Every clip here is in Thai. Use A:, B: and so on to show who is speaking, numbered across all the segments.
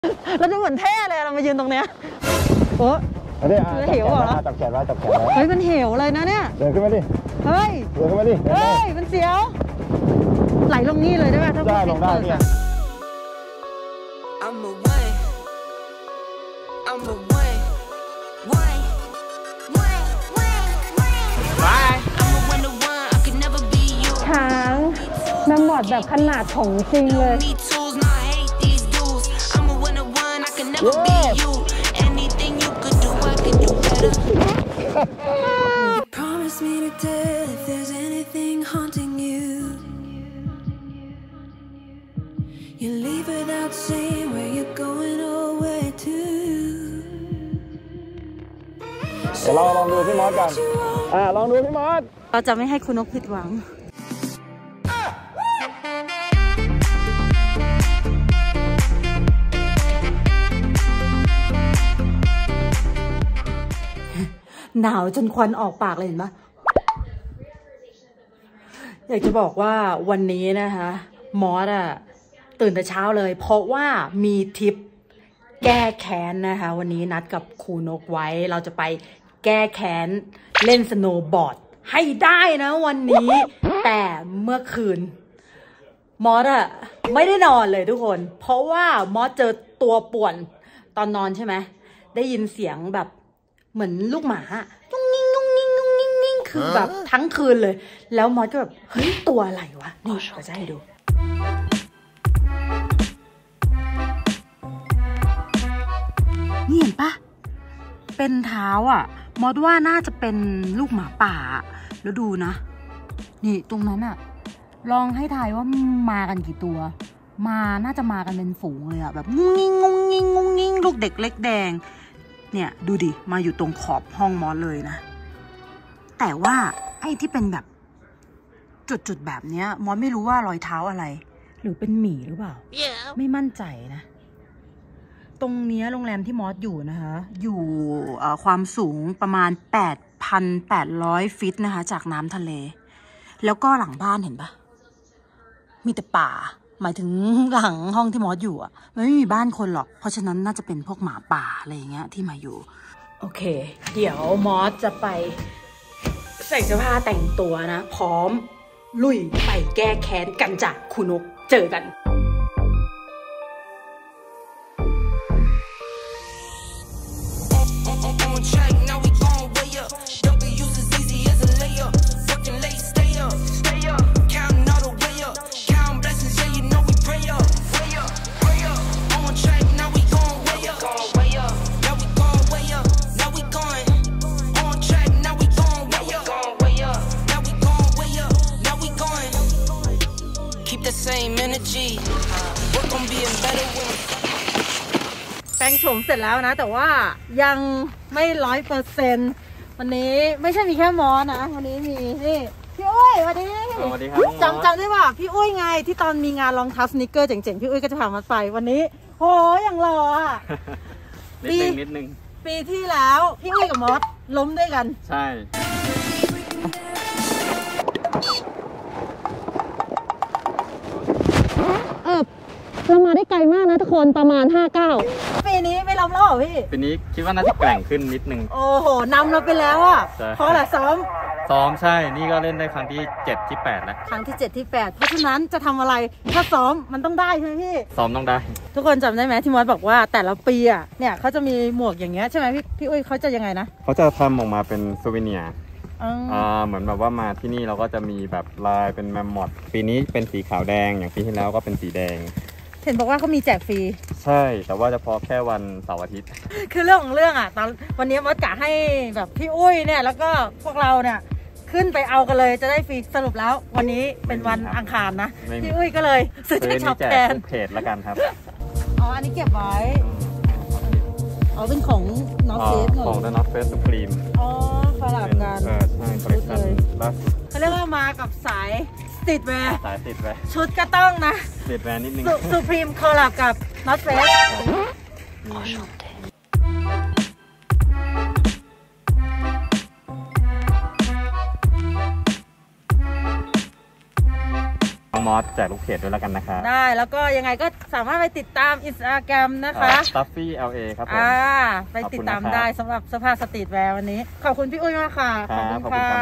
A: เราจะเหมือนเท่เลยเรามายืนตรงเนี้ยโอ้เหวเหรอ
B: จับแขนไว้จับแขนไว้
A: เฮ้ยมันเหวเลยนะเนี่ย
B: เดินขึ้นมาดิ
A: เฮ้ย
B: เดินขึ้นมาดิ
A: เฮ้ยมันเสียวไหลลงนี่เลยได้ไหมถ้า
B: ได้ลงได้เนี่ย
A: ช้างน้ำหมดแบบขนาดของจริงเลย
C: Promise me to tell if there's anything haunting you. You leave without saying where you're going or where to.
B: เดี๋ยวเราลองดูพี่มอสกันลองดูพี่มอส
A: เราจะไม่ให้คุณนกผิดหวังหนาวจนควันออกปากเลยเห็นปะอยากจะบอกว่าวันนี้นะคะมอสตื่นแต่เช้าเลยเพราะว่ามีทริปแก้แค้นนะคะวันนี้นัดกับครูนกไว้เราจะไปแก้แค้นเล่นสโนว์บอร์ดให้ได้นะวันนี้แต่เมื่อคืนมอสไม่ได้นอนเลยทุกคนเพราะว่ามอสเจอตัวป่วนตอนนอนใช่ไหมได้ยินเสียงแบบเหมือนลูกหมานุ่งนิ่งนุ่งนิ่งนุ่งนิ่งนิ่งคือแบบทั้งคืนเลยแล้วมอสก็แบบเฮ้ยตัวอะไรวะนี่เราจะให้ดูนี่เห็นปะเป็นเท้ามอสว่าน่าจะเป็นลูกหมาป่าแล้วดูนะนี่ตรงนั้นลองให้ทายว่ามากันกี่ตัวน่าจะมากันเป็นฝูงเลยแบบงุ้งงิ้งงุ้งงิ้งงุ้งงิ้งลูกเด็กเล็กแดงเนี่ยดูดิมาอยู่ตรงขอบห้องมอสเลยนะแต่ว่าไอ้ที่เป็นแบบจุดแบบเนี้ยมอสไม่รู้ว่ารอยเท้าอะไรหรือเป็นหมีหรือเปล่า ไม่มั่นใจนะตรงนี้โรงแรมที่มอสอยู่นะคะอยู่ความสูงประมาณ 8,800 ฟิตนะคะจากน้ำทะเลแล้วก็หลังบ้านเห็นปะมีแต่ป่าหมายถึงหลังห้องที่มอสอยู่มันไม่มีบ้านคนหรอกเพราะฉะนั้นน่าจะเป็นพวกหมาป่าอะไรอย่างเงี้ยที่มาอยู่โอเคเดี๋ยวมอสจะไปใส่เสื้อผ้าแต่งตัวนะพร้อมลุยไปแก้แค้นกันจากคุณนกเจอกันแปรงโฉมเสร็จแล้วนะแต่ว่ายังไม่ 100%วันนี้ไม่ใช่มีแค่มอสนะวันนี้มีนี่พี่อุ้ยสวัสดีจำได้ป่ะพี่อุ้ยไงที่ตอนมีงานรองเท้าสนิเกอร์เจ๋งๆพี่อุ้ยก็จะพามาไปวันนี้โหอย่างหล่อนิดนึงปีที่แล้วพี่อุ้ยกับมอสล้มด้วยกัน
B: ใช่
A: เรามาได้ไกลมากนะทุกคนประมาณ59ปีนี้ไม่ล้มแล้วเหรอพี่
B: ปีนี้คิดว่าน่าจะแกร่งขึ้นนิดนึง
A: โอ้โหนำเราไปแล้วเพราะอะไรซ้อม
B: ใช่นี่ก็เล่นได้ครั้งที่7ที่8แล้ว
A: ครั้งที่7ที่8เพราะฉะนั้นจะทำอะไรถ้าซ้อมมันต้องได้ใช่ไหมพี่
B: ซ้อมต้องได้
A: ทุกคนจำได้ไหมที่มอสบอกว่าแต่ละปีเนี่ยเขาจะมีหมวกอย่างเงี้ยใช่ไหมพี่อุ้ยเขาจะยังไงนะ
B: เขาจะทำออกมาเป็นซูเวเนียร์เหมือนแบบว่ามาที่นี่เราก็จะมีแบบลายเป็นแมมมอธปีนี้เป็นสีขาวแดงอย่างปีที่แล้วก็เป็นสีแดง
A: เห็นบอกว่าเขามีแจกฟรี
B: ใช่แต่ว่าเฉพาะแค่วันเสาร์อาทิตย์
A: คือเรื่องของเรื่องตอนวันนี้มดกะให้แบบพี่อุ้ยเนี่ยแล้วก็พวกเราเนี่ยขึ้นไปเอากันเลยจะได้ฟรีสรุปแล้ววันนี้เป็นวันอังคารนะพี่อุ้ยก็เลยซื้อที่ช็อปแทน
B: เพจละกันครับ
A: อันนี้เก็บไว้เป็นของ North Face
B: ของ The North Face Supreme
A: สลับกัน
B: ใช่คอลเลคชั่น
A: เขาเรียกว่ามากับสายสตรีทแวร์ชุดก็ต้องนะ
B: สตรีทแวร์นิดนึง
A: Supreme คอลแลบกับ North Face
B: ขมอสแจกลูกเพจด้วยแล้วกันนะครับ
A: ได้แล้วก็ยังไงก็สามารถไปติดตาม Instagram นะคะ
B: Stuffy LA ครับผม
A: ไปติดตามได้สำหรับเสื้อผ้าสตรีทแวร์วันนี้ขอบคุณพี่อุ้ยมากค่ะ
B: ขอบคุณค่ะ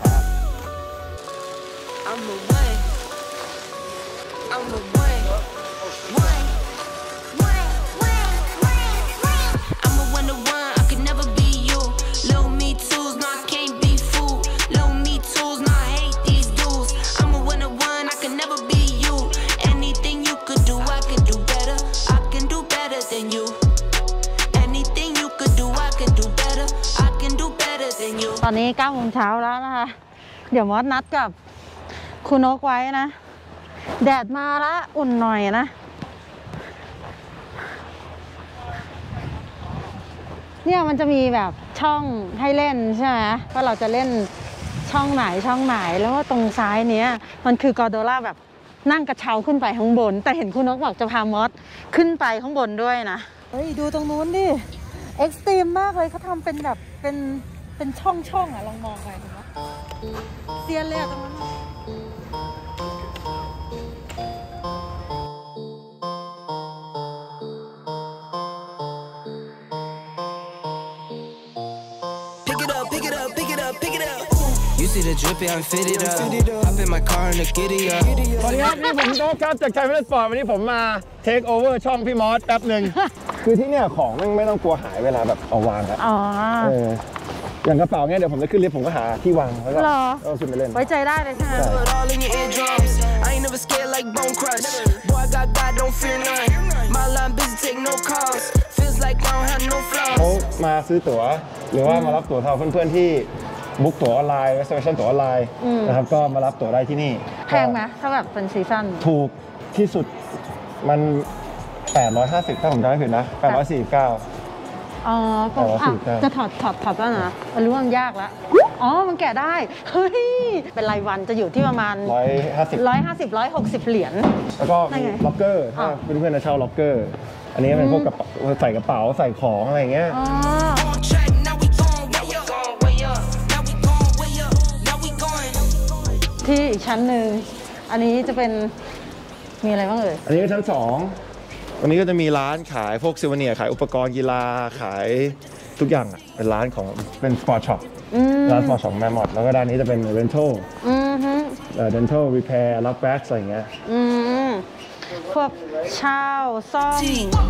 A: ตอนนี้9 โมงเช้าแล้วนะคะเดี๋ยวมอสนัดกับคุณนกไว้นะแดดมาแล้วอุ่นหน่อยนะเนี่ยมันจะมีแบบช่องให้เล่นใช่ไหมว่าเราจะเล่นช่องไหนแล้วว่าตรงซ้ายเนี้ยมันคือกอร์โดล่าแบบนั่งกระเช้าขึ้นไปข้างบนแต่เห็นคุณนกบอกจะพามอสขึ้นไปข้างบนด้วยนะเฮ้ยดูตรงนู้นดิเอ็กซ์ตรีมมากเลยเขาทำเป็นแบบเป็นช่องอ่ะลองมองไปถูกไหมเซียนเลยอ่ะตรงนั้น
D: You see the drippy, I'm fitted up. Hop in my car and the giddy up.
E: สวัสดีครับนี่ผมโต๊ะครับจากไทยเวลสปอร์ตวันนี้ผมมาเทคโอเวอร์ช่องพี่มอสแป๊บหนึ่ง คือที่เนี่ยของไม่ต้องกลัวหายเวลาแบบเอาวางอะอย่างกระเป๋าเนี่ยเดี๋ยวผมจะขึ้นลิฟต์ผมก็หาที่วางแล้วก็เอาขึ้นไปเล่น
A: ไว้ใจได้เลยใช่ไหม
E: เขามาซื้อตั๋วหรือว่ามารับตั๋วเท่าเพื่อนๆที่บุ๊กตั๋วออนไลน์ reservation ตั๋วออนไลน์นะครับก็มารับตั๋วได้ที่นี่
A: แพงไหมถ้าแบบเป็นซีซั่น
E: ถูกที่สุดมัน850ถ้าผมจำไม่ผิดนะ849
A: อ๋อจะถอดแล้วนะรู้ว่ามันยากแล้วอ๋อมันแกะได้เฮ้ยเป็นรายวันจะอยู่ที่ประมาณ150-160 เหรียญ
E: แล้วก็มีล็อกเกอร์ถ้าเพื่อนๆจะเช่าล็อกเกอร์อันนี้เป็นพวกกระเป๋าใส่กระเป๋าใส่ของอะไรอย่างเงี้ย
A: ที่อีกชั้นหนึ่งอันนี้จะเป็นมีอะไรบ้างเอ่ย
E: อันนี้ชั้น2วันนี้ก็จะมีร้านขายพวกซิวเนียร์ขายอุปกรณ์กีฬาขายทุกอย่างอ่ะเป็นร้านของเป็นสปอร์ตช็อปร้านสปอร์ตช็อปแมมมอธแล้วก็ด้านนี้จะเป็นเรนทัลrental repair รับแบ็กอะไรอย่างเงี้ย
A: พวกเช่าซ่อม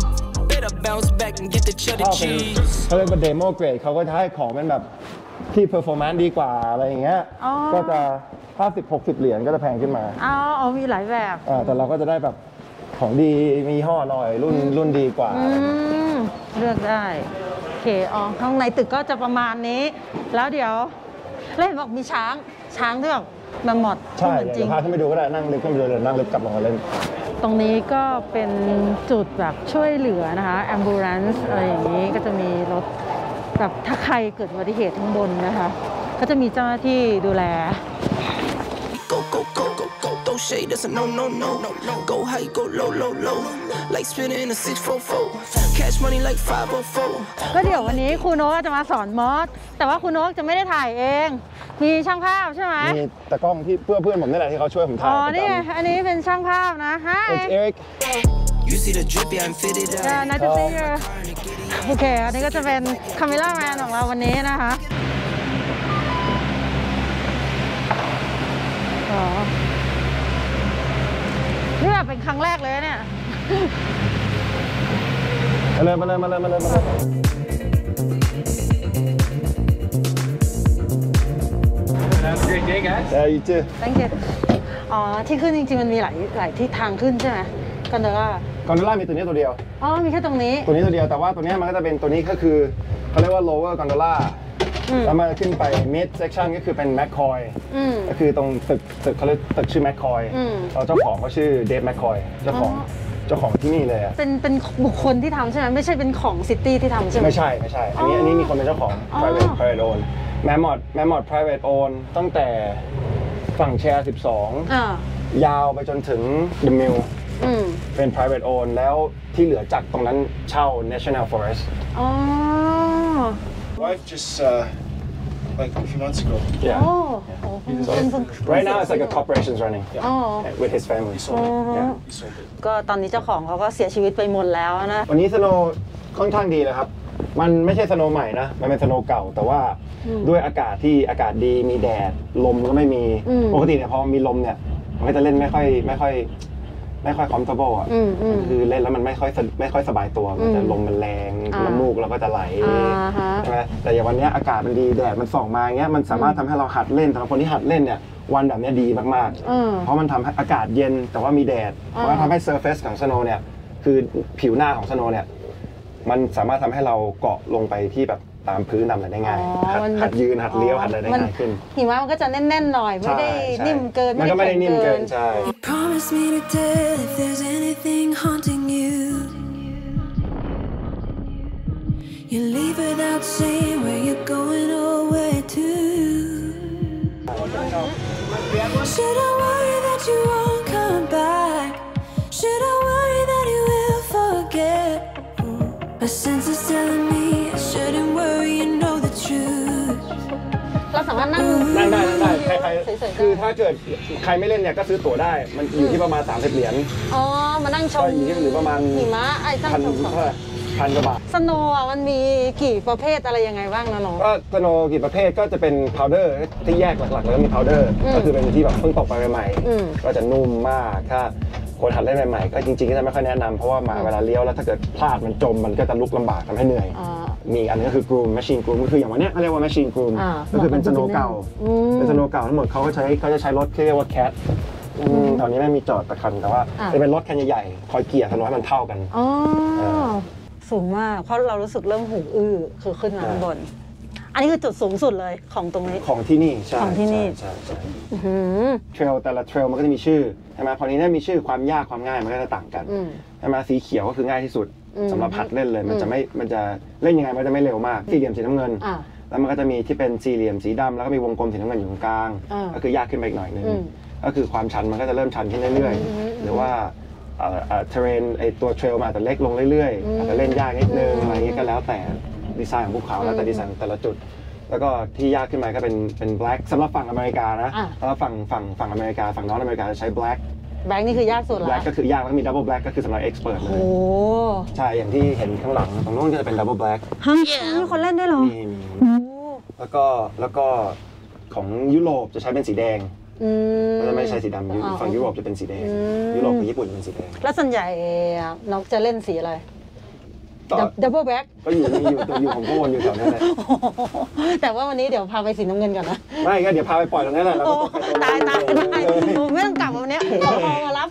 E: เขาเรียกว่าเดโมเกรดเขาก็จะให้ของเป็นแบบที่ performance ดีกว่าอะไรอย่างเงี้ยก็จะ50-60 เหรียญก็จะแพงขึ้นมา
A: มีหลายแบบ
E: แต่เราก็จะได้แบบของดีมีห่อหน่อยรุ่นดีกว่า
A: เลือกได้โอเคข้างในตึกก็จะประมาณนี้แล้วเดี๋ยวเล่นบอกมีช้างที่แบบมาหมด
E: ใช่เดี๋ยวพาขึ้นไปดูก็ได้นั่งลิฟต์ขึ้นไปดูเลยนั่งลิฟต์กลับลงมาเล่น
A: ตรงนี้ก็เป็นจุดแบบช่วยเหลือนะคะ ambulance อะไรอย่างนี้ก็จะมีรถแบบถ้าใครเกิดอุบัติเหตุข้างบนนะคะก็จะมีเจ้าหน้าที่ดูแล
D: shade that's a no go high go low like spinning a 644 cash money like 504
A: ก็เดี๋ยววันนี้ครูโน้ตจะมาสอนมอสแต่ว่าครูโน้ตจะไม่ได้ถ่ายเองมีช่างภาพใช่ไหม
E: มีตากล้องที่เพื่อนผมนี่แหละที่เขาช่วยผมถ่าย
A: นี่อันนี้เป็นช่างภาพนะ Hi
E: Eric
D: You see the drippy I'm fitted up
A: Yeah nice to see you โอเคอันนี้ก็จะเป็นคาเมล่าแมนของเราวันนี้นะคะนี่แบบเป็นครั้งแรกเลยเนี่ย
E: มาเลยYeah you too
A: Thank you ที่ขึ้นจริงๆมันมีหลายที่ทางขึ้นใช่ไหมกอนโดล่า
E: มีตัวนี้ตัวเดียว
A: มีแค่ตรงนี้
E: ตัวนี้ตัวเดียวแต่ว่าตัวนี้มันก็จะเป็นตัวนี้ก็คือเขาเรียกว่า lower gondola แล้วมันขึ้นไป mid section ก็คือเป็น McCoy ก็คือตรงตึกเขาเรียกตึกชื่อ McCoy แล้วเจ้าของก็ชื่อเดฟ McCoy เจ้าของที่นี่เลย
A: เป็นบุคคลที่ทำใช่ไหมไม่ใช่เป็นของซิตี้ที่ทำใช่ไหม
E: ไม่ใช่อันนี้มีคนเป็นเจ้าของ private own Mammoth private own ตั้งแต่ฝั่งแชร์12ยาวไปจนถึง The Mill เป็น private own แล้วที่เหลือจากตรงนั้นเช่า National Forest Wife just like a few months ago.
F: โอ้โหเป็นคน
G: Right now it's like a corporation's running
F: อ๋อ
G: with his family.
E: He sold it.
G: Yeah.
E: He sold it.
F: ก็ตอนนี้เจ้าของเขาก็เสียชีวิตไปหมดแล้วนะ
G: วันนี้สโนว์ค่อนข้างดีนะครับ มันไม่ใช่สโนว์ใหม่นะ มันเป็นสโนว์เก่า แต่ว่าด้วยอากาศที่อากาศดี มีแดด ลมก็ไม่มี ปกติเนี่ยพอมีลมเนี่ย มันก็จะเล่นไม่ค่อย comfortable อ่ะ คือเล่นแล้วมันไม่ค่อยสบายตัวมันจะลมมันแรงน้ำมูกเราก็จะไหลใช่ไหมแต่อย่างวันนี้อากาศมันดี แดดมันส่องมาอย่างเงี้ย มันสามารถทำให้เราหัดเล่นสำหรับคนที่หัดเล่นเนี่ย วันแบบนี้ดีมากๆ เพราะมันทำให้อากาศเย็นแต่ว่ามีแดด เพราะว่าทำให้ surface ของ snow เนี่ย คือผิวหน้าของ snow เนี่ย มันสามารถทำให้เราเกาะลงไปที่แบบตามพื้นตามอะไรได้ง่าย หัดยืนหัดเลี้ยวหัดอะไรได้ง่ายขึ้น
F: หิมะมันก็จะแน่นๆหน่อยไม่ได้นิ่มเกิน
G: มันก็ไม่ได้นิ่มเกินใช่
C: You promised me to tell if there's anything haunting you. You leave without saying where you're going or where to. Should I worry that you won't come back? Should I worry that you will forget? My sense is telling me I shouldn't worry, you know the truth.
F: เราสามารถนั่ง
G: ได้คือถ้าเกิดใครไม่เล่นเนี่ยก็ซื้อตั๋วได้ มันอยู่ที่ประมาณ30 เหรียญ
F: อ๋อมานั่งชม
G: ก็อยู่ที่หรือประมาณ
F: หิมะไอ้ตั้ง
G: พัน
F: ชม
G: พันกว่าบาท
F: สโนว์อ่ะมันมีกี่ประเภทอะไรยังไงบ้างนะน้อง
G: ก็สโนว์กี่ประเภทก็จะเป็นพาวเดอร์ที่แยกหลักๆแล้วมีพาวเดอร์ก็คือเป็นที่แบบเพิ่งตกไปใหม่ๆก็จะนุ่มมากถ้าคนหัดเล่นใหม่ๆก็จริงๆก็จะไม่ค่อยแนะนำเพราะว่ามาเวลาเลี้ยวแล้วถ้าเกิดพลาดมันจมมันก็จะลุกลำบากทำให้เหนื่อยมีอันนี้ก็คือกรูมแมชชีนกรูมก็คืออย่างวันนี้เขาเรียกว่าแมชชีนกรูมก็คือเป็นสโนว์เก่าเป็นสโนว์เก่าทั้งหมดเขาจะใช้รถที่เรียกว่าแคทตอนนี้ไม่มีจอดตะคันแต่ว่าจะเป็นรถคันใหญ่ๆคอยเกี่ยสโนว์ให้มันเท่ากัน
F: สูงมากเพราะเรารู้สึกเริ่มหูอื้อคือขึ้นมาข้างบนอันนี้คือจุดสูงสุดเลยของตรงนี้
G: ของที่นี่ใช่
F: ของที่นี่
G: ใช่เทรลแต่ละเทรลมันก็จะมีชื่อใช่ไหมพอนี้ได้มีชื่อความยากความง่ายมันก็จะต่างกันใช่ไหมสีเขียวก็คือง่ายที่สุดสำหรับหัดเล่นเลยมันจะเล่นยังไงมันจะไม่เร็วมากสี่เหลี่ยมสีน้ำเงินแล้วมันก็จะมีที่เป็นสี่เหลี่ยมสีดำแล้วก็มีวงกลมสีน้ำเงินอยู่ตรงกลางก็คือยากขึ้นไปอีกหน่อยนึงก็คือความชันมันก็จะเริ่มชันขึ้นเรื่อยๆหรือว่าterrain ไอตัวเทรลมันอาจจะเล็กลงเรื่อยๆอาจจะเล่นยากนิดนึงอะไรอย่างนี้ก็แล้วแต่ดีไซน์ของภูเขาแล้วแต่ดีไซน์แต่ละจุดแล้วก็ที่ยากขึ้นมาก็เป็น black สำหรับฝั่งอเมริกานะแล้วฝั่งอเมริกาฝั่งนอร์ทอเมริกาจะใช้ black
F: นี่คือยากสุดแล้ว
G: black ก็คือยากแล้วก็มี double black ก็คือสำหรับ expert เลย
F: โอ้
G: ใช่อย่างที่เห็นข้างหลังตรงนู้นก็จะเป็น double black
F: มีคนเล่นด้วยเหรอ
G: มีแล้วก็ของยุโรปจะใช้เป็นสีแดงก็จะไม่ใช้สีดำฝั่งยุโรปจะเป็นสีแดงยุโรปกับญี่ปุ่นจะเป็นสีแดง
F: แล้วส่วนใหญ่น้องจะเล่นสีอะไรดับเบิลแบ็ก
G: ก็อยู่ของโก้อยู่แถวนั้นแหละ
F: แต่ว่าวันนี้เดี๋ยวพาไปสีน้ำเงินก่อนนะ
G: ไม่ก็เดี๋ยวพาไปปล่อยตรงนั้นแหละแล้วก็
F: ตายไม่ต้องกลับวันนี้ขอมารับ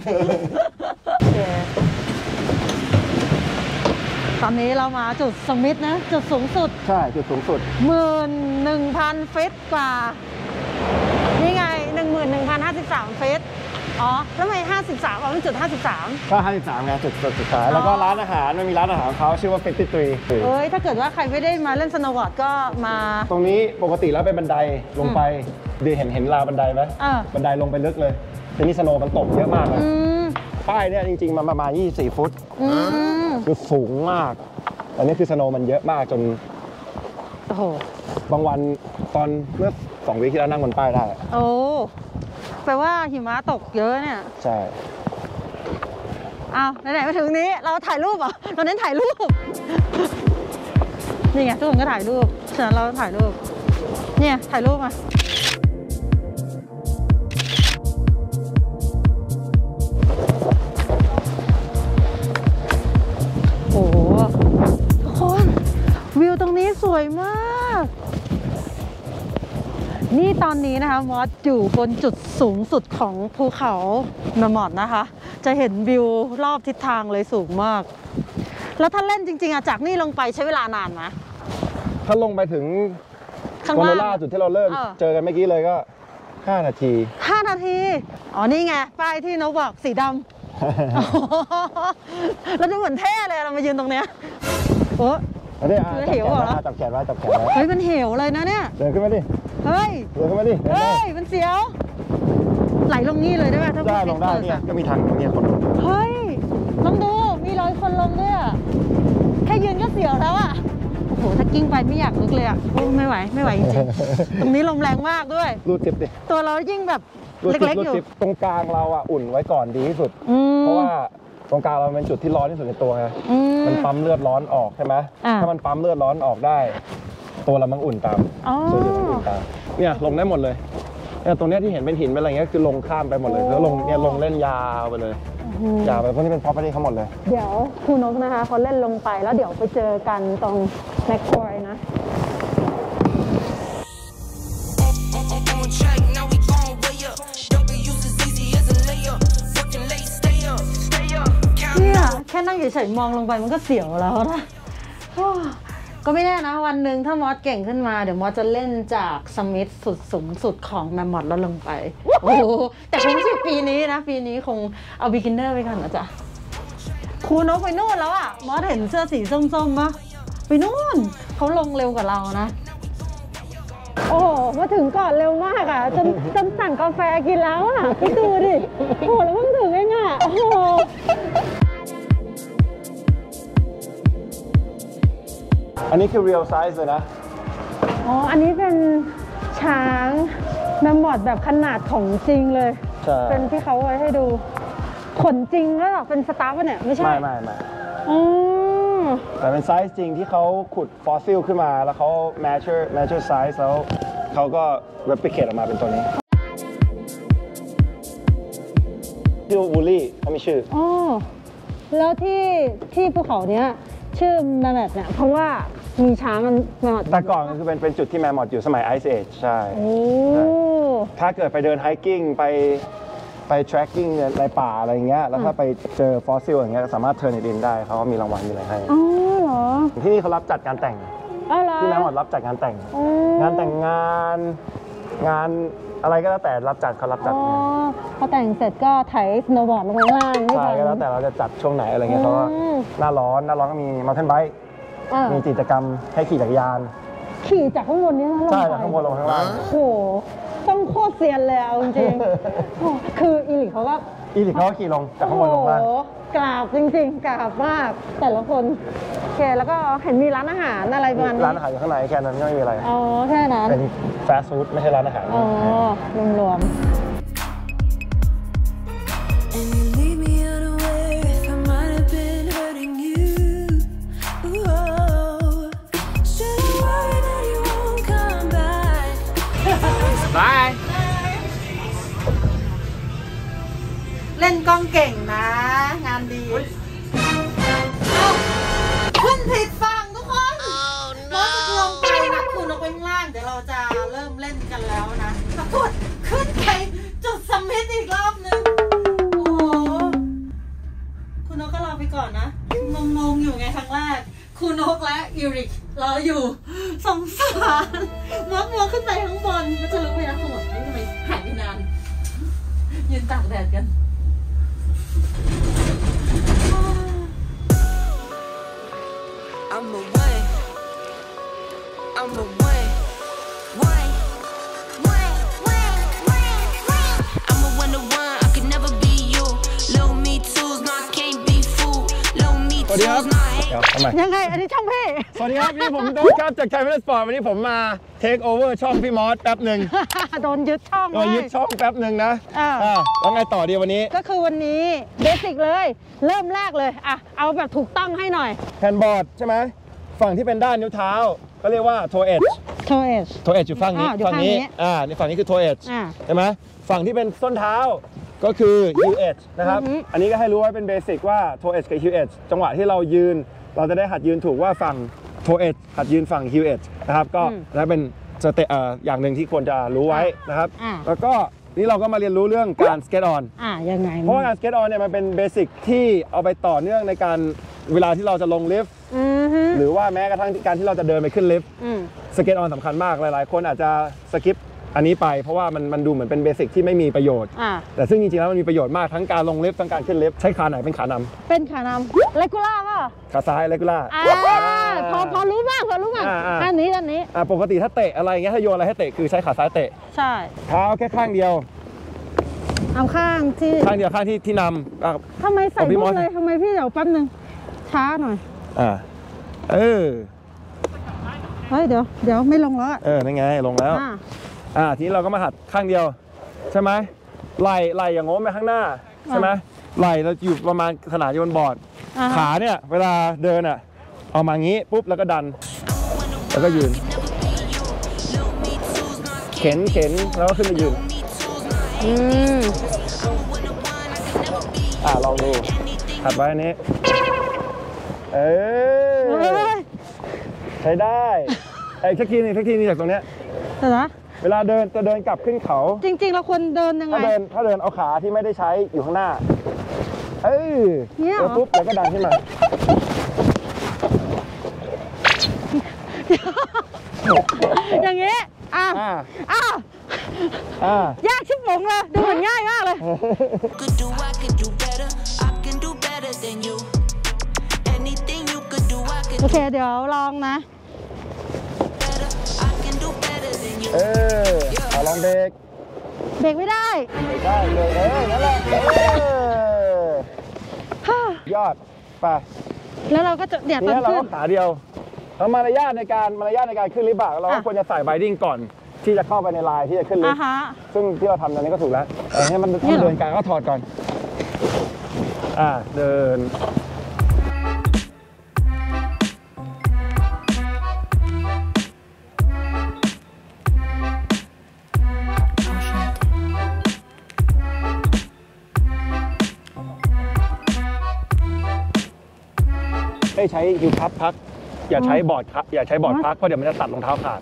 F: ตอนนี้เรามาจุดสมิธนะจุดสูงสุด
G: ใช่จุดสูงสุด
F: 11,000 ฟีตกว่านี่ไง 11,053 ฟีตอ๋อแล้วทำไม53เอาเป็นจุด53
G: ก็53ไงจุดสุดท้ายแล้วก็ร้านอาหารมันมีร้านอาหารของเขาชื่อว่า53
F: ถ้าเกิดว่าใครไม่ได้มาเล่นสโนว์บอร์ดก็มา
G: ตรงนี้ปกติแล้วเป็นบันไดลงไปดีเห็นราวบันไดไหมบันไดลงไปลึกเลยแต่นี่สโนว์มันตกเยอะมากเลยป้ายเนี่ยจริงๆมันประมาณ24 ฟุตคือสูงมากอันนี้คือสโนว์มันเยอะมากจน
F: โอ้โห
G: บางวันตอนเมื่อ2 วีคที่แล้วนั่งบนป้ายได้
F: โอ้แปลว่าหิมะตกเยอะเนี่ย
G: ใช่
F: อ้าวไหนๆมาถึงนี้เราถ่ายรูปเหรอเราเน้นถ่ายรูปนี่ไงทุกคนก็ถ่ายรูปฉะนั้นเราถ่ายรูปเนี่ยถ่ายรูปมาโอ้โหทุกคนวิวตรงนี้สวยมากนี่ตอนนี้นะคะมอสอยู่บนจุดสูงสุดของภูเขาแมมมอธนะคะจะเห็นวิวรอบทิศทางเลยสูงมากแล้วถ้าเล่นจริงๆจากนี่ลงไปใช้เวลานานไหม
G: ถ้าลงไปถึงกอนโดล่าจุดที่เราเริ่มเจอกันเมื่อกี้เลยก็5 นาที
F: 5 นาทีอ๋อนี่ไงป้ายที่นกบอกสีดำแล้วดูเหมือนเท่เลยเรามายืนตรงเนี้ยโอ้
G: คือเหวเหรอจับแขนไว้
F: เฮ้ยมันเหวเลยนะเนี่ย
G: เดินขึ้นมาดิ
F: เฮ้ย
G: เดินขึ้นมาดิ
F: เฮ้ยมันเสียวไหลลงนี่เลยได้ไหมถ้า
G: ได้ลงได้เนี่ยก็มีทางเนี่ยคนลง
F: เฮ้ยลองดูมีรอยคนลงด้วยแค่ยืนก็เสียวแล้วอ่ะหถ้ากิ้งไปไม่อยากลุกเลยอ่ะโอ้ไม่ไหวจริงๆ ตรงนี้ลมแรงมากด้วย
G: รูดซิปดิ
F: ตัวเรายิ่งแบบเล็กๆอยู่
G: ตรงกลางเราอ่ะอุ่นไว้ก่อนดีที่สุดเพราะว่าตรงกลางเราเป็นจุดที่ร้อนที่สุดในตัวไงมันปั๊มเลือดร้อนออกใช่ไหมถ้ามันปั๊มเลือดร้อนออกได้ตัวเรามันอุ่นตามส่วนใหญ่มันอุ่นตามเนี่ยลงได้หมดเลยเนี่ยตรงเนี้ยที่เห็นเป็นหินเป็นอะไรเงี้ยคือลงข้ามไปหมดเลยแล้วลงเล่นยาวไปเลยยาวไปพวกนี้เป็น property เขาหมดเลย
F: เดี๋ยวครูนกนะคะเขาเล่นลงไปแล้วเดี๋ยวไปเจอกันตรงแมคคอยนะเนี่ยแค่นั่งเฉยๆมองลงไปมันก็เสียวแล้วนะก็ไม่แน่นะวันหนึ่งถ้ามอสเก่งขึ้นมาเดี๋ยวมอสจะเล่นจากสมิธสุดสูงสุดของแมมมอธแล้วลงไปโอ้โหแต่คงไม่ใช่ปีนี้นะปีนี้คงเอาบิกินเนอร์ไปก่อนนะจ๊ะครูนกไปนู่นแล้วอ่ะมอสเห็นเสื้อสีส้มๆปะไปนู่นเขาลงเร็วกว่าเรานะโอ้มาถึงก่อนเร็วมากอ่ะจนสั่งกาแฟกินแล้วอ่ะพี่ดูดิโอ้แล้วเพิ่งถึงเองอ่ะโอ้โห
G: อันนี้คือ real size เลยนะ
F: อ๋ออันนี้เป็นช้างแมมมอธแบบขนาดของจริงเลยเป็นที่เขาไว้ให้ดูขนจริงแล้วหรอเป็นสตาร์ฟเนี่ยไม่ใช่
G: ไม่แต่เป็นไซส์จริงที่เขาขุดฟอสซิลขึ้นมาแล้วเขา measure size แล้วเขาก็ replicate ออกมาเป็นตัวนี้ชื่อวูลลี่เขามีชื่อ
F: อ๋อแล้วที่ภูเขาเนี้ยชื่อแมมมอธเนี่ยเพราะว่ามีช้างมันแมมมอธ
G: แต่ก่อนคือเป็นจุดที่แมมมอธอยู่สมัย Ice Age ใช่ถ้าเกิดไปเดินไฮกิ้งไป tracking ในป่าอะไรเงี้ยแล้วถ้าไปเจอฟอสซิลอย่างเงี้ยสามารถ turn it in ได้เขาก็มีรางวัลมีอะไรให้
F: อ๋อเหรอ
G: ที่นี่เขารับจัดงานแต่งที่แมมมอธรับจัดงานแต่งงานแต่งงานอะไรก็แล้วแต่รับจัดเขารับจัด
F: พอแต่งเสร็จก็ไถสโนว์บอร์ดลงไปล่าง
G: ใช่ก็แล้วแต่เราจะจัดช่วงไหนอะไรเงี้ยเพราะว่าหน้าร้อนก็มี mountain bike มีกิจกรรมให้ขี่จักรยาน
F: ขี่จากข้างบนนี้นะ
G: ใช่จากข้างบนลงข้างล่าง
F: โอ้โหต้องโคตรเซียนเลยเอาจริงๆคืออีลิกเขาก็
G: ขี่ลงจากข้างบนลงล่าง
F: กราบจริงๆกราบมากแต่ละคนโอเคแล้วก็เห็นมีร้านอาหารอะไรประมาณนี้
G: ร้านอาหารอยู่ข้างในแค่นั้นไม่มีอะไร
F: อ๋อแค่นั้น
G: เป็นฟาสต์ฟู้ดไม่ใช่ร้านอาหาร
F: อ๋อรวมเล่นกล้องเก่งนะงานดีขึ้นผิดฝั่งทุกคนมอสลงไปนะคุณลงไปข้างล่างเดี๋ยวเราจะเริ่มเล่นกันแล้วนะปรากฏขึ้นไปจุดสมิธอีกรอบนึงโอ้โหคุณนกก็รอไปก่อนนะงงอยู่ไงครั้งแรกคุณนกและอีริกรออยู่สงสารมอสขึ้นไปข้างบนก็จะรู้ไปนะทั้งหมดนี่ทำไมหายไปนานยืนตากแดดกัน
C: I'm a one. I'm a one. I'm a one to one. I could never be you. Little me too's no, I can't be fooled. Little me too's no.
F: ยังไงอันนี้ช่องพี่
G: สวัสดีครับนี่ผมโดนครับจากไทยเวสปอร์ตวันนี้ผมมาเทคโอเวอร์ช่องพี่มอสแป๊บหนึ่ง
F: โดนยึดช่อง
G: ยึดช่องแป๊บหนึ่งนะแล้วไงต่อดีวันนี้
F: ก็คือวันนี้เบสิกเลยเริ่มแรกเลยเอาแบบถูกต้องให้หน่อย
G: แฮนด์บอร์ดใช่ไหมฝั่งที่เป็นด้านนิ้วเท้าก็เรียกว่า toe edge อยู่ฝั่งนี้ฝั่งนี้นี่ฝั่งนี้คือ toe edge ใช่ไหมฝั่งที่เป็นส้นเท้าก็คือ heel edge นะครับอันนี้ก็ให้รู้ไว้เป็นเบสิกว่า toe edge กับ heel edge จังหวะที่เรายืนเราจะได้หัดยืนถูกว่าฝั่ง toe edge หัดยืนฝั่ง heel edge นะครับก็นั่นเป็นสเตปอย่างหนึ่งที่ควรจะรู้ไว้นะครับแล้วก็นี่เราก็มาเรียนรู้เรื่องการสเก็ตออน
F: ยังไง
G: เพราะว่าการสเก็ตออนเนี่ยมันเป็นเบสิกที่เอาไปต่อเนื่องในการเวลาที่เราจะลงลิฟต์หรือว่าแม้กระทั่งการที่เราจะเดินไปขึ้นลิฟต์สเก็ตออนสำคัญมากหลายๆคนอาจจะสกิปอันนี้ไปเพราะว่ามันดูเหมือนเป็นเบสิกที่ไม่มีประโยชน์แต่ซึ่งจริงๆแล้วมันมีประโยชน์มากทั้งการลงลิฟต์ทั้งการขึ้นลิฟต์ใช้ขาไหนเป็นขานำ
F: เป็นขานำเลกูล่าป่ะ
G: ขาซ้ายเลกูล่า
F: พอรู้บ้างอันนี้
G: ปกติถ้าเตะอะไรเงี้ยถ้าโยนอะไรให้เตะคือใช้ขาซ้ายเตะ
F: ใช่
G: เท้าแค่ข้างเดียว
F: เอาข้าง
G: เดียวข้างที่นำ
F: ทำไมใส่รุ่นเลยทำไมพี่เดี๋ยวแป๊บนึงช้าหน่อยเฮ้ยเดี๋ยวไม่ลงแล้ว
E: นั่นไงลงแล้วทีนี้เราก็มาหัดข้างเดียวใช่ไหมไหล่อย่างโน้มไปข้างหน้าใช่ไหมไหล่เราอยู่ประมาณขนาดอยู่บนบอร์ดขาเนี่ยเวลาเดินอ่ะเอามางี้ปุ๊บแล้วก็ดันแล้วก็ยืนเข็นแล้วก็ขึ้นไปยืนลองดูหัดไว้อันนี้ใช้ได้สักทีนึงจากตรงเนี้ยเวลาเดินจะเดินกลับขึ้นเขา
F: จริงๆเราควรเดินยังไง
E: ถ้าเดินเอาขาที่ไม่ได้ใช้อยู่ข้างหน้าแล้วปุ๊บแล้วก็ดันขึ้นมา
F: อย่างงี้ยากชิบหงเลยดูเหมือนง่ายมากเลยโอเคเดี๋ยวลองนะ
E: ลองเบรก
F: ไม่ได้
E: เลยนั่นแหละยอดไป
F: แล้วเราก็จะเดี๋ยวตอน
E: ขึ้นขาเดียวแล้วมารยาทในการขึ้นลิฟต์เราก็ควรจะใส่ไบดิ้งก่อนที่จะเข้าไปในลายที่จะขึ้นลิฟต์ซึ่งที่เราทำตอนนี้ก็ถูกแล้วแต่ให้มันเดินกลางก็ถอดก่อนเดินใช้ฮิวพับพักอย่าใช้บอร์ดพักเพราะเดี๋ยวมันจะตัดรองเท้าขาด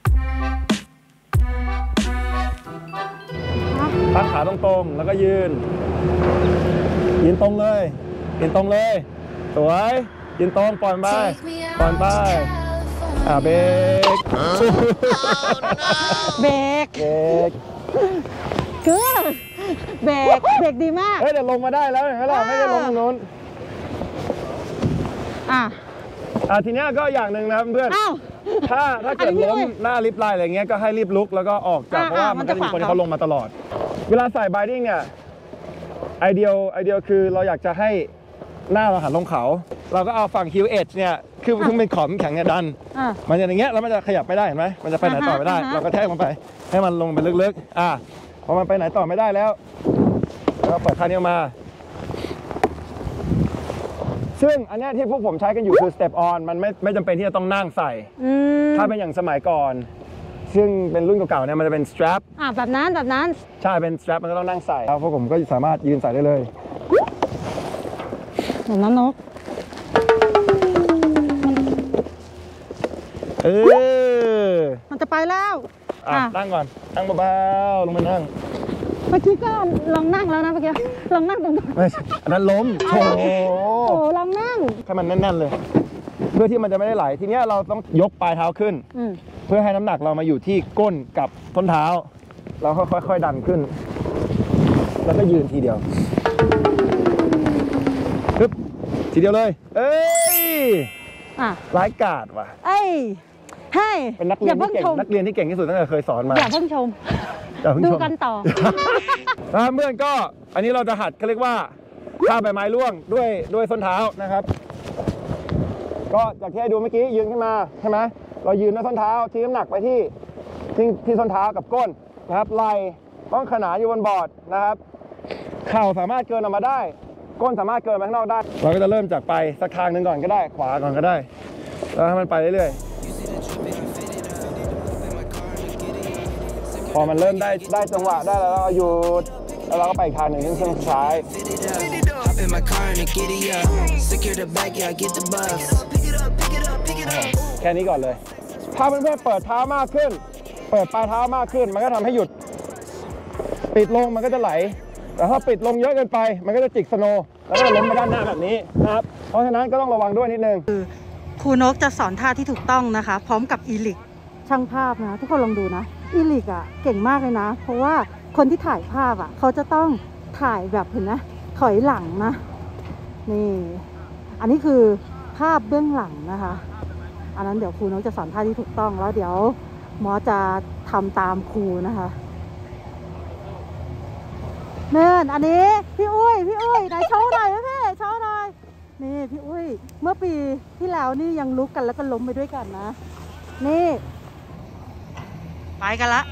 E: ตั้งขาตรงๆแล้วก็ยืนตรงเลยสวยยืนตรงปล่อยไปเบรก
F: เบรกดีมาก
E: เดี๋ยวลงมาได้แล้วอย่างนั้นแหละไม่ได้ลงตรงนู้นทีนี้ก็อย่างหนึ่งนะครับเพื่อนถ้าเกิดล้มหน้าลิฟต์ไลน์อะไรเงี้ยก็ให้รีบลุกแล้วก็ออกจากเพราะว่ามันจะมีคนเขาลงมาตลอดเวลาใส่ไบดิ้งเนี่ยไอเดียคือเราอยากจะให้หน้าเราหันลงเขาเราก็เอาฝั่งฮิวเอจเนี่ยคือเป็นขอบแข็งเนี่ยดันมันอย่างเงี้ยแล้วมันจะขยับไม่ได้เห็นไหมมันจะไปไหนต่อไม่ได้เราก็แทกมันไปให้มันลงไปลึกๆพอมันไปไหนต่อไม่ได้แล้วเราเปิดคันนี้มาซึ่งอันนี้ที่พวกผมใช้กันอยู่คือ step on มันไม่จำเป็นที่จะต้องนั่งใส่ถ้าเป็นอย่างสมัยก่อนซึ่งเป็นรุ่นเก่าๆเนี่ยมันจะเป็น strap
F: แบบนั้น
E: ใช่เป็น strap มันก็ต้องนั่งใส่แล้วพวกผมก็สามารถยืนใส่ได้เลย
F: แบบนั้นนกมันจะไปแล้ว
E: นั่งก่อนนั่งเบาๆลงไปนั่ง
F: เมื่อกี้ก็ลองนั่งแล้วนะเมื่อกี้ลองนั่งตรงนั้น
E: อันนั้นล้ม
F: โอ้ลองนั่ง
E: ให้มันแน่นๆเลยเพื่อที่มันจะไม่ได้ไหลทีนี้เราต้องยกปลายเท้าขึ้นเพื่อให้น้ำหนักเรามาอยู่ที่ก้นกับส้นเท้าเราค่อยๆดันขึ้นแล้วก็ยืนทีเดียวปึ๊บทีเดียวเลยร้ายกาจว่ะเป็นนักเรียนที่เก่งนักเรียนที่เก่งที่สุดตั้งแต่เคยสอนมา
F: อย่าเพิ่งชมดูกันต่อ
E: เพื่อนก็อันนี้เราจะหัดเขาเรียกว่าท่าใบไม้ร่วงด้วยส้นเท้านะครับก็จากที่ให้ดูเมื่อกี้ยืนขึ้นมาใช่ไหมเรายืนด้วยส้นเท้าทิ้งน้ำหนักไปที่ส้นเท้ากับก้นนะครับไหล่ต้องขนานอยู่บนบอร์ดนะครับเข่าสามารถเกินออกมาได้ก้นสามารถเกินไปข้างนอกได้เราก็จะเริ่มจากไปสักทางหนึ่งก่อนก็ได้ขวาก่อนก็ได้แล้วให้มันไปเรื่อยๆพอมันเริ่มได้จังหวะได้แล้วเราหยุดแล้วเราก็ไปอีกทางหนึ่งซึ่งสุดท้ายแค่นี้ก่อนเลยถ้าเพื่อนๆเปิดเท้ามากขึ้นเปิดปลายเท้ามากขึ้นมันก็ทำให้หยุดปิดลงมันก็จะไหลแต่ถ้าปิดลงเยอะเกินไปมันก็จะจิกสโนว์แล้วก็ล้มไปด้านหน้าแบบนี้นะครับเพราะฉะนั้นก็ต้องระวังด้วยนิดนึง
F: ครูนกจะสอนท่าที่ถูกต้องนะคะพร้อมกับอีลิกช่างภาพนะทุกคนลองดูนะอีลิกเก่งมากเลยนะเพราะว่าคนที่ถ่ายภาพเขาจะต้องถ่ายแบบเห็นนะถอยหลังนะนี่อันนี้คือภาพเบื้องหลังนะคะอันนั้นเดี๋ยวครูนกจะสอนท่าที่ถูกต้องแล้วเดี๋ยวหมอจะทำตามครูนะคะเนินอันนี้พี่อุ้ยไหนโชว์หน่อยพี่โชว์หน่อยนี่พี่อุ้ยเมื่อปีที่แล้วนี่ยังลุกกันแล้วก็ล้มไปด้วยกันนะนี่ไปกันละ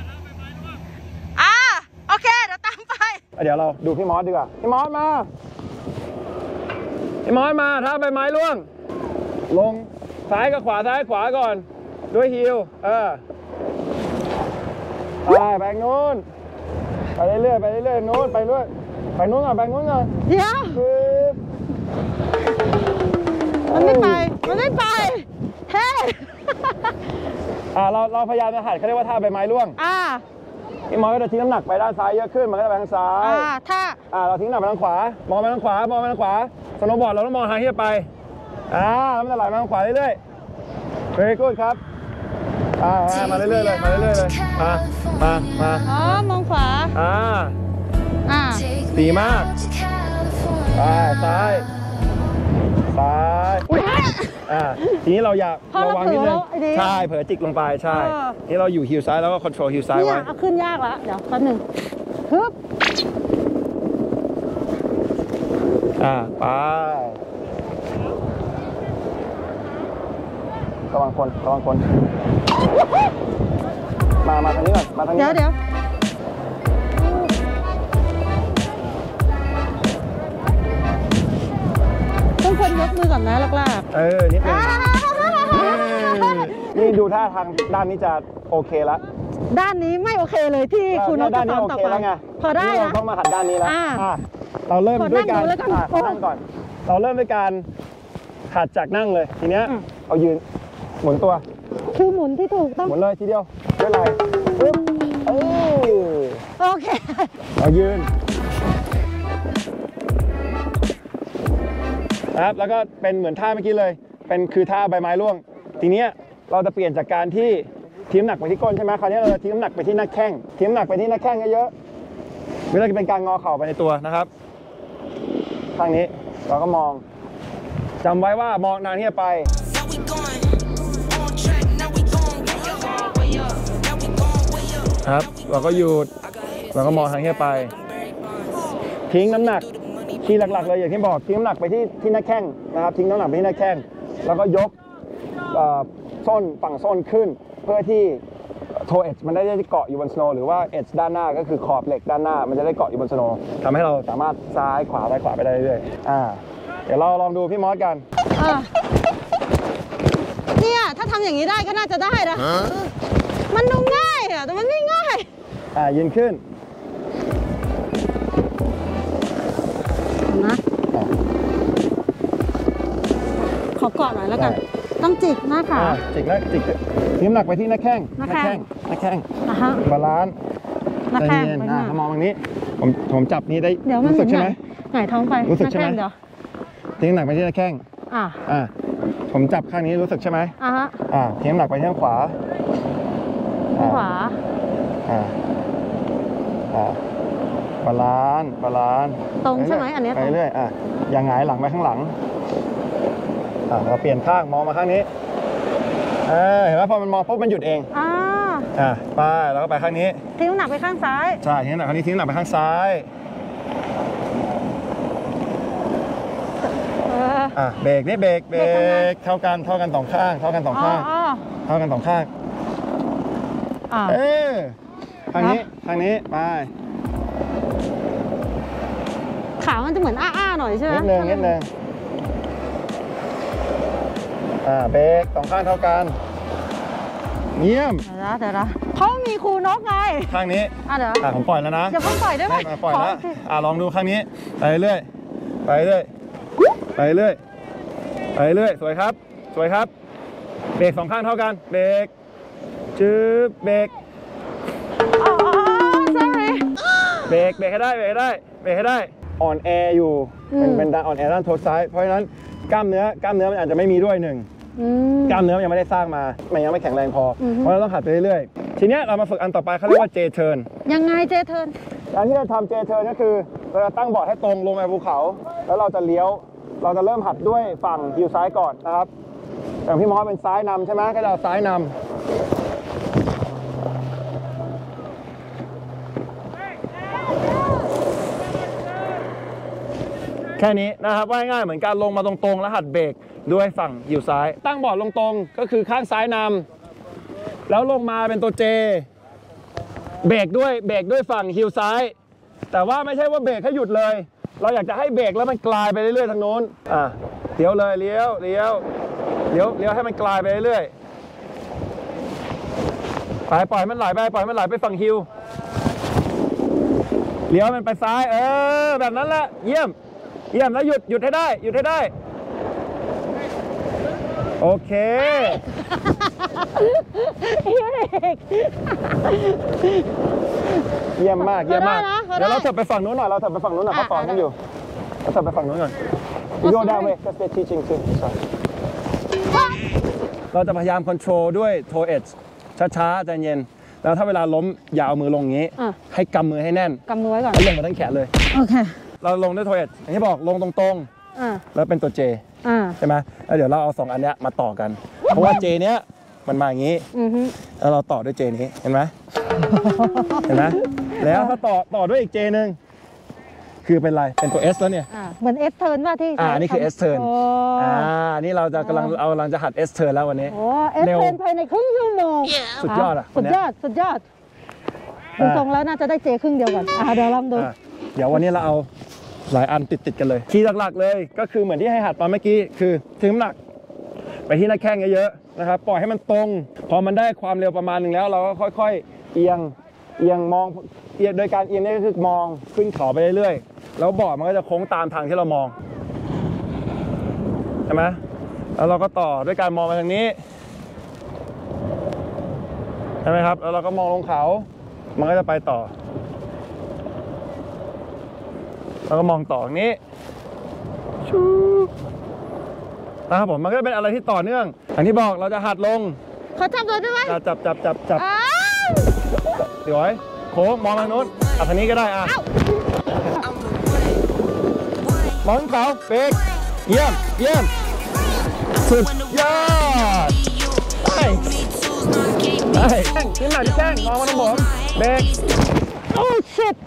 F: โอเคเดี๋ยวตามไป
G: เดี๋ยวเราดูพี่มอสดีกว่าพี่มอสมาถ้าใบไม้ร่วงลงซ้ายกับขวาก่อนด้วยฮิลไปนู้นไปเรื่อยนู้นไปนู้นก่อนไปนู้นก่อน
F: เดี๋ยวมันไม่ไปเฮ้
G: เราพยายามจะหัดเขาเรียกว่าท่าใบไม้ร่วงพี่มอสก็จะทิ้งน้ำหนักไปด้านซ้ายเยอะขึ้นมันก็จะไปทางซ้ายเราทิ้งน้ำหนักไปทางขวามองไปทางขวาสโนว์บอร์ดเราต้องมองทางที่จะไปแล้วมันจะไหลมาทางขวาเรื่อยๆvery good ครับมาเรื่อยๆเลยมา
F: อ๋อมองขวา
G: ดีมากซ้ายทีนี้เราอยากระวังนิดนึงใช่เผลอจิกลงไปใช่นี่เราอยู่ฮิลซ้ายแล้วก็คอนโทรลฮิลซ้ายไว้
F: เอาขึ้นยากแล้วเดี๋ยวแป๊บนึงฮึบ
G: ไประวังคนมาทางนี้ก่อนมาทางนี้
F: เดี๋ยวต้องคนยกมือก่อนนะลาก
G: นิดนึงนี่ดูท่าทางด้านนี้จะโอเคแล้ว
F: ด้านนี้ไม่โอเคเลยที่คุณน้องจะสอนต่อไปพอได้
G: นะต้องมาหัดด้านนี้แล้วเราเริ่มด้วยการนั่งก่อนเราเริ่มด้วยการหัดจากนั่งเลยทีเนี้ยเอายืนหมุนตัว
F: คือหมุนที่ถูกต้อง
G: หมุนเลยทีเดียวไม่เป็นไรปึ๊บ
F: โอเค
G: เอายืนนะครับแล้วก็เป็นเหมือนท่าเมื่อกี้เลยคือท่าใบไม้ร่วงทีเนี้ยเราจะเปลี่ยนจากการที่ทิ้งน้ำหนักไปที่ก้นใช่ไหมคราวนี้เราจะทิ้งน้ำหนักไปที่หน้าแข้งทิ้งน้ำหนักไปที่หน้าแข้งเยอะๆไม่ว่าจะเป็นการงอเข่าไปในตัวนะครับทางนี้เราก็มองจำไว้ว่ามองนานที่จะไปครับเราก็หยุดเราก็มองทางที่จะไปทิ้งน้ำหนักที่หลักๆเลยอย่างที่บอกทิ้งน้ำหนักไปที่หน้าแข้งนะครับทิ้งน้ำหนักไปที่หน้าแข้งแล้วก็ยกส้นฝั่งส้นขึ้นเพื่อที่โทเอชมันได้เกาะอยู่บนสโนว์หรือว่าเอชด้านหน้าก็คือขอบเหล็กด้านหน้ามันจะได้เกาะอยู่บนสโนว์ทำให้เราสามารถซ้ายขวาไปได้เรื่อยๆเดี๋ยวเราลองดูพี่มอสกัน
F: เนี่ยถ้าทำอย่างนี้ได้ก็น่าจะได้นะมันดูง่ายแต่มันไม่ง่าย
G: ยืนขึ้น
F: นะขอเกาะหน่อยแล้วกันต้องจิกหน้าขา
G: จิกทิ้งน้ำหนักไปที่หน้าแข้งบาลานซ์
F: หน้าแข้ง
G: มองตรงนี้ผมจับนี้ได้รู้สึกใช่ไหม
F: หงายท้องไป
G: รู้สึกใช่ไหมทิ้งน้ำหนักไปที่หน้าแข้งผมจับข้างนี้รู้สึกใช่ไหมทิ้งน้ำหนักไปที่ข้างขวาบาลานซ์
F: ตรงใช่ไหมอันนี้
G: ไปเรื่อยอย่างหงายหลังไปข้างหลังเราเปลี่ยนข้างมองมาข้างนี้เห็นไหมพอมันมองปุ๊บมันหยุดเองไปแล้วก็ไปข้างนี้
F: ทิ้งน้ำหนักไปข้างซ้าย
G: ใช่ทิ้งน้ำหนักข้างนี้ทิ้งน้ำหนักไปข้างซ้ายเบรกนี่เบรกเท่ากันสองข้างทางนี้ไป
F: ขามันจะเหมือนอ้าหน่อยใช่ไหม
G: นิดนึงเบรกสองข้างเท่ากันเยี่ยม
F: เดี๋ยวเขามีครูนกไง
G: ข้างนี้
F: เดี๋ยว
G: ผมปล่อยแล้วนะ
F: อย่าเพิ่งปล่อยได้ไหม
G: ปล่อยแล้วลองดูข้างนี้ไปเรื่อยสวยครับเบรกสองข้างเท่ากันเบรกเบรก
F: sorry
G: เบรกให้ได้อ่อนแออยู่เป็นด้านอ่อนแอด้านโทษซ้ายเพราะฉะนั้นกล้ามเนื้อมันอาจจะไม่มีด้วยกล้ามเนื้อมันยังไม่ได้สร้างมามันยังไม่แข็งแรงพอเพราะเราต้องหัดไปเรื่อยๆทีนี้เรามาฝึกอันต่อไปเขาเรียกว่า J turn
F: ยังไง J turn
G: การที่เราทำ J turn ก็คือเราจะตั้งบอร์ดให้ตรงลงไปภูเขาแล้วเราจะเลี้ยวเราจะเริ่มหัดด้วยฝั่งฮิลซ้ายก่อนนะครับอย่างพี่มอสเป็นซ้ายนำใช่ไหมก็จะซ้ายนำแค่นี้นะครับว่าง่ายเหมือนการลงมาตรงๆแล้วหัดเบรกด้วยฝั่งฮิลซ้ายตั้งบอร์ดลงตรงก็คือข้างซ้ายนำ
E: แล้วลงมาเป็นตัวเจเบรกด้วยฝั่งฮิลซ้ายแต่ว่าไม่ใช่ว่าเบรกให้หยุดเลยเราอยากจะให้เบรกแล้วมันกลายไปเรื่อยๆทางโน้นเลี้ยวเลยเลี้ยวให้มันกลายไปเรื่อยๆปล่อยมันไหลไปฝั่งฮิลเลี้ยวมันไปซ้ายแบบนั้นแหละเยี่ยมแล้วหยุดให้ได้โอเคเยี่ยมมากเดี๋ยวเราเถิบไปฝั่งนู้นหน่อยเขาสอนกันอยู่เราเถิบไปฝั่งนู้นก่อน You go that way that's the teaching too เราจะพยายามคอนโทรลด้วยโทเอชช้าๆใจเย็นแล้วถ้าเวลาล้มอย่าเอามือลงอย่างนี้ให้กำมือให้แน่น
F: กำมือไว้ก่อน
E: ให้ลงมาทั้งแขนเลย
F: โอเค
E: เราลงด้วยโทเอชอย่างที่บอกลงตรงๆแล้วเป็นตัวเจใช่ไหมแล้วเดี๋ยวเราเอา2อันเนี้ยมาต่อกันเพราะว่าเจเนี้ยมันมาอย่างนี้แล้วเราต่อด้วยเจนี้เห็นไหมแล้วถ้าต่อด้วยอีกเจนึงคือเป็นอะไรเป็นตัว S แล้วเนี่ย
F: เหมือน S turn ว่าที่
E: นี่คือ S turn นี่เราจะกำลังจะหัด S turn แล้ววันนี้
F: S turn ภายในครึ่งชั่วโมง
E: สุดยอด
F: สุดยอดดูทรงแล้วน่าจะได้เจครึ่งเดียวกันเดี๋ยวลองดู
E: เดี๋ยววันนี้เราเอาหลายอันติดกันเลยคีย์หลักๆเลยก็คือเหมือนที่ให้หัดตอนเมื่อกี้คือถึงน้ำหนักไปที่หน้าแข้งเยอะๆนะครับปล่อยให้มันตรงพอมันได้ความเร็วประมาณหนึ่งแล้วเราก็ค่อยๆเอียงมองโดยการเอียงนี่ก็คือมองขึ้นเขาไปเรื่อยๆแล้วบอร์ดมันก็จะโค้งตามทางที่เรามองใช่ไหมแล้วเราก็ต่อด้วยการมองไปทางนี้ใช่ไหมครับแล้วเราก็มองลงเขามันก็จะไปต่อแล้วก็มองต่ออย่างนี้นะครับผมมันก็เป็นอะไรที่ต่อเนื่องอย่างที่บอกเราจะหัดลง
F: เขาจับเลยได้ไหม
E: จับเดี๋ยวโค้งมองทางนู้นทางนี้ก็ได้มองเขาเบรกเยี่ยมสุดยอดได้ขึ้นหน่อยที่แข้งมองมาตรงผมเบรก
F: โอ้ชิต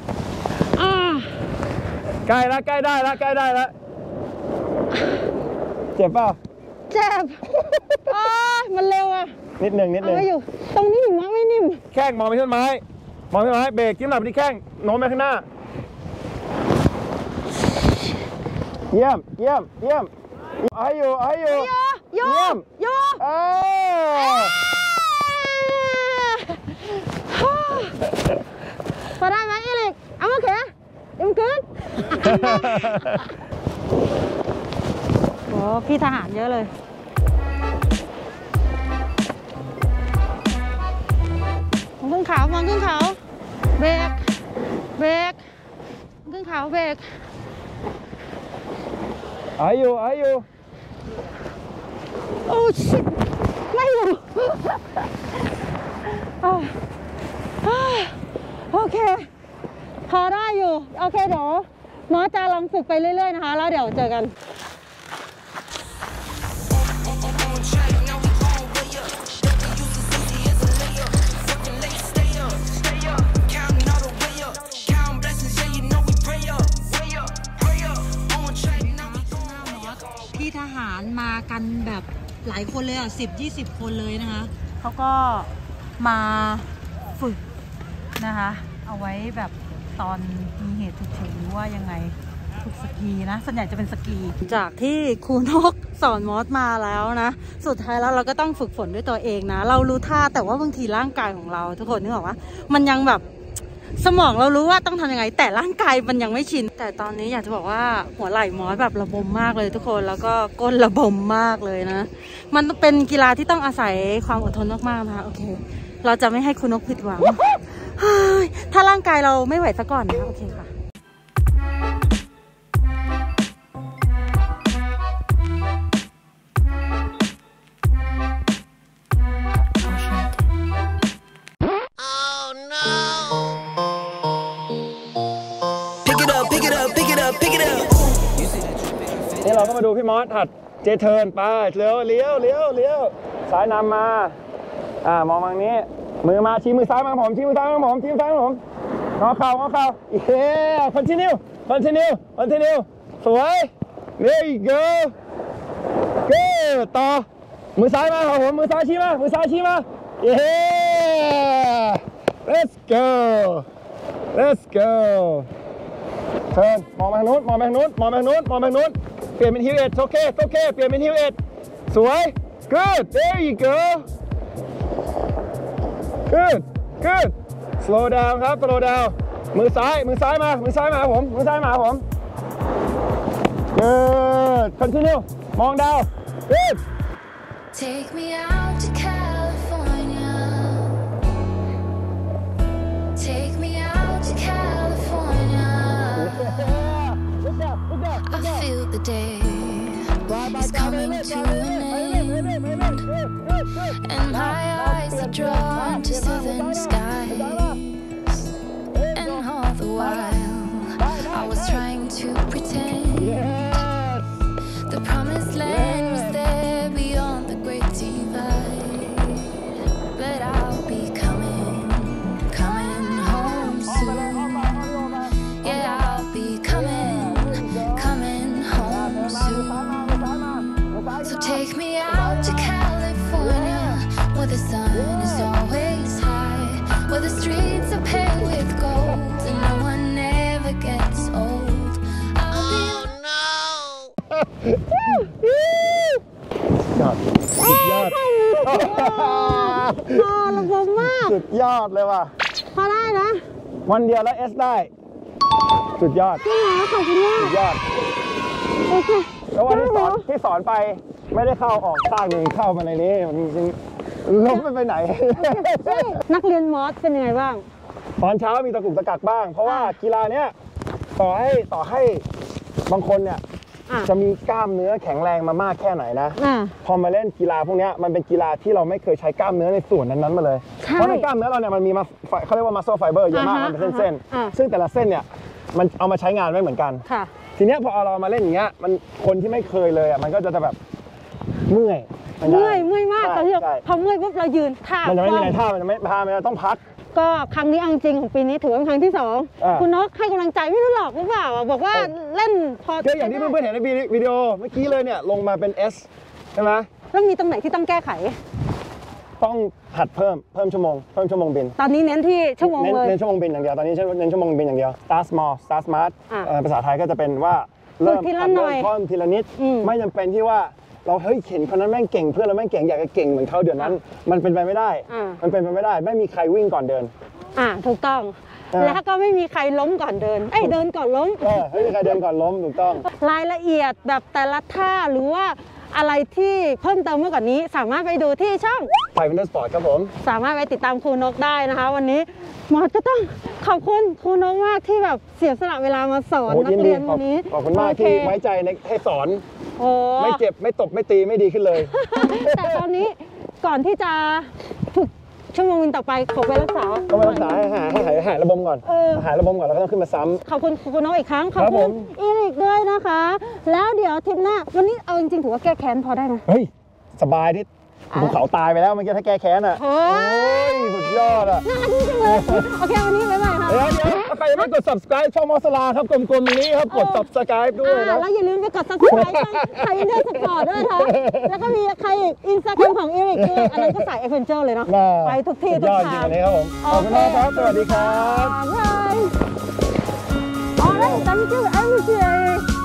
E: ใกล้ได้แล้วเจ็บเปล่า
F: เจ็บมันเร็ว
E: นิดนึง
F: ไม่อยู่ตรงนี้มั้งไม่นิ่ม
E: แข้งมองไปที่ต้นไม้เบรกจิ้มหลับไปที่แข้งโน้มไปข้างหน้าเยี่ยมเอาให้อยู่เยี่ยม
F: พอได้ไหมอีลิกเอามาเขยังเกินโอ้พี่ทหารเยอะเลยมองขึ้นเขาเบรกขึ้นเขาเบรก
E: เอาอยู่
F: โอ้ชิบไม่อยู่โอเคพอได้อยู่โอเคเดี๋ยวน้องจะลองฝึกไปเรื่อยๆนะคะแล้วเดี๋ยวเจอกันพี่ทหารมากันแบบหลายคนเลย10-20 คนเลยนะคะเขาก็มาฝึกนะคะเอาไว้แบบตอนมีเหตุฉุกเฉินหรือว่ายังไงฝึกสกีนะส่วนใหญ่จะเป็นสกีจากที่ครูนกสอนมอสมาแล้วนะสุดท้ายแล้วเราก็ต้องฝึกฝนด้วยตัวเองนะเรารู้ท่าแต่ว่าบางทีร่างกายของเราทุกคนนึกออกว่ามันยังแบบสมองเรารู้ว่าต้องทำยังไงแต่ร่างกายมันยังไม่ชินแต่ตอนนี้อยากจะบอกว่าหัวไหล่มอสแบบระบมมากเลยทุกคนแล้วก็ก้นระบมมากเลยนะมันเป็นกีฬาที่ต้องอาศัยความอดทนมากๆนะคะโอเคเราจะไม่ให้คุณนกผิดหวังถ้าร่างกายเราไม่ไหวซะก่อนนะโอเคค่ะ
E: นี่เราก็มาดูพี่มอสหัดเจเทิร์นไปเลี้ยวซ้ายนำมามองทางนี้มือมาชี้มือซ้ายมาผมงอเข่าcontinue สวยthere you go ต่อมือซ้ายมาครับผมมือซ้ายชี้มา
G: Yeah let's go let's go เชิญมองไปทางนู้นมองไปทางนู้นมองไปทางนู้นมองไปทางนู้นเปลี่ยนเป็นฮิวเอ็ดโอเคโอเคเปลี่ยนเป็นฮิวเอ็ดสวย good there you go good good slow down ครับ slow down มือซ้ายมามือซ้ายมาผมมือซ้ายมาผม good continue มองดาว good
C: Take me out to California. Take me out to California. I feel the day is coming to an end, and my eyes are drawn to southern skies. And all the while, I was trying to pretend the promised land was there beyond the great divide. But I'll be coming home soon. Yeah, I'll be coming home soon. So take me out to California, where the sun is always high, where the streets are paved with gold, and no one ever gets old. I'll be
G: ยอดสุดยอด
F: พอระบบมาก
G: สุดยอดเลยว่ะ
F: พอได้นะ
G: วันเดียวแล้วเอสได้ สุดยอด
F: พี่หมอขอบคุณมาก
G: สุดยอด
F: โอเค
G: แล้ววันที่สอนไปไม่ได้เข้าออกข้างหนึ่งเข้ามาในนี้จริงๆล้มไม่ไปไหน
F: นักเรียนมอสเป็นยังไงบ้าง
G: ตอนเช้ามีตะกุกตะกักบ้าง เพราะว่ากีฬาเนี้ยต่อให้บางคนเนี่ย จะมีกล้ามเนื้อแข็งแรงมามากแค่ไหนนะ พอมาเล่นกีฬาพวกนี้มันเป็นกีฬาที่เราไม่เคยใช้กล้ามเนื้อในส่วนนั้นๆมาเลย เพราะในกล้ามเนื้อเราเนี่ยมันมีเขาเรียกว่า muscle fiber เยอะมากมันเป็นเส้นๆซึ่งแต่ละเส้นเนี่ยมันเอามาใช้งานไม่เหมือนกันทีเนี้ยพอเรามาเล่นอย่างเงี้ยมันคนที่ไม่เคยเลยอ่ะมันก็จะแบบเมื่อย
F: มากตอนที่พอเมื่อยปุ๊บเรายืนท่า
G: มันจะไม่มีอะไรท่ามันจะไม่ท่ามันจะต้องพัก
F: ก็ครั้งนี้เอาจริงของปีนี้ถือว่าเป็นครั้งที่2คุณนกให้กำลังใจไม่รู้หรอกหรือเปล่าบอกว่าเล่นพอ
G: ก็อย่างที่เพื่อนๆเห็นในวิดีโอเมื่อกี้เลยเนี่ยลงมาเป็น S ใช่ไหม
F: แล้วมีตรงไหนที่ต้องแก้ไข
G: ต้องหัดเพิ่มชั่วโมงบิน
F: ตอนนี้เน้นที่ชั่วโมงเลย
G: เน้นชั่วโมงบินอย่างเดียวตอนนี้เน้นชั่วโมงบินอย่างเดียว start small start smart ภาษาไทยก็จะเป็นว่าเริ่มทีละนิดไม่จำเป็นที่ว่าเราเฮ้ยเห็นคนนั้นแม่งเก่งเพื่อนเราแม่งเก่งอยากจะเก่งเหมือนเขาเดี๋ยวนั้นมันเป็นไปไม่ได้ไม่มีใครวิ่งก่อนเดิน
F: ถูกต้องแล้วก็ไม่มีใครล้มก่อนเดินเดินก่อนล้ม
G: ไม่มีใครเดินก่อนล้มถูกต้อง
F: รายละเอียดแบบแต่ละท่าหรือว่าอะไรที่เพิ่มเติมเมื่อก่อนนี้สามารถไปดูที่ช่อง
G: ไฟวินเทอร์สปอร์ตครับผม
F: สามารถไปติดตามครูนกได้นะคะวันนี้หมอก็ต้องขอบคุณครูนกมากที่แบบเสียสละเวลามาสอนนักเรียนวันนี้
G: ขอบคุณมากที่ไว้ใจให้สอนไม่เจ็บไม่ตบไม่ตีไม่ดีขึ้นเลย
F: แต่ตอนนี้ก่อนที่จะฝึกชั่วโมงต่อไปขอไปรักษา
G: ต้องไปรักษาให้หายระบมก่อนหายระบมก่อนแล้วก็ต้องขึ้นมาซ้ำ
F: ขอบคุณครูนกอีกครั้งขอบคุณอีริกด้วยนะคะแล้วเดี๋ยวทริปหน้าวันนี้เอาจริงๆถือว่าแก้แค้นพอได้ไหม
G: เฮ้ยสบายที่ภูเขาตายไปแล้วเมื่อกี้ถ้าแก้แค้นอ่ะโอ้ยสุดยอดอ่ะ
F: น่ารักจริงๆเลยโอเควันนี้บ๊ายบายค่ะ
G: เดี๋ยวใครยังไม่กด subscribe ช่องมอสลาครับกลมๆนี้ครับกด subscribe ด้วยนะ
F: แล้วอย่าลืมไปกด subscribe ช่องไทยอินเดียสปอร์ตด้วยค่ะแล้วก็มีใครอีก Instagram ของอีริกด้วยอันนั้นก็สาย Adventure เลยเนาะไปทุกที่ทุกทาง
G: วันนี้ครับผมขอบคุณมากครับสวัสดีครับ
F: บ๊ายบายอ๋อแล้วตอนนี้ชื่อ Amici